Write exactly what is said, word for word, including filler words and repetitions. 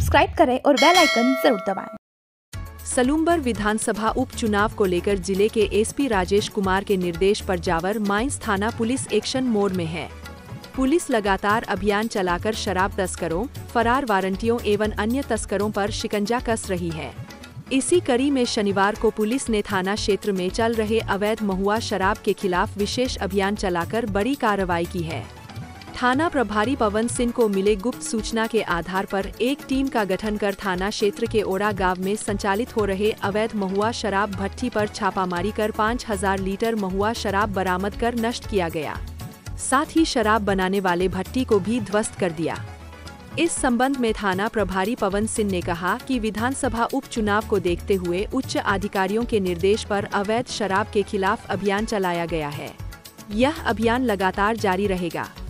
Subscribe करें और bell icon जरूर दबाएं। सलूम्बर विधानसभा उपचुनाव को लेकर जिले के एसपी राजेश कुमार के निर्देश पर जावर माइंस थाना पुलिस एक्शन मोड में है। पुलिस लगातार अभियान चलाकर शराब तस्करों, फरार वारंटियों एवं अन्य तस्करों पर शिकंजा कस रही है। इसी कड़ी में शनिवार को पुलिस ने थाना क्षेत्र में चल रहे अवैध महुआ शराब के खिलाफ विशेष अभियान चलाकर बड़ी कार्रवाई की है। थाना प्रभारी पवन सिंह को मिले गुप्त सूचना के आधार पर एक टीम का गठन कर थाना क्षेत्र के ओड़ा गांव में संचालित हो रहे अवैध महुआ शराब भट्टी पर छापामारी कर पाँच हजार लीटर महुआ शराब बरामद कर नष्ट किया गया। साथ ही शराब बनाने वाले भट्टी को भी ध्वस्त कर दिया। इस संबंध में थाना प्रभारी पवन सिंह ने कहा कि विधानसभा उपचुनाव को देखते हुए उच्च अधिकारियों के निर्देश पर अवैध शराब के खिलाफ अभियान चलाया गया है। यह अभियान लगातार जारी रहेगा।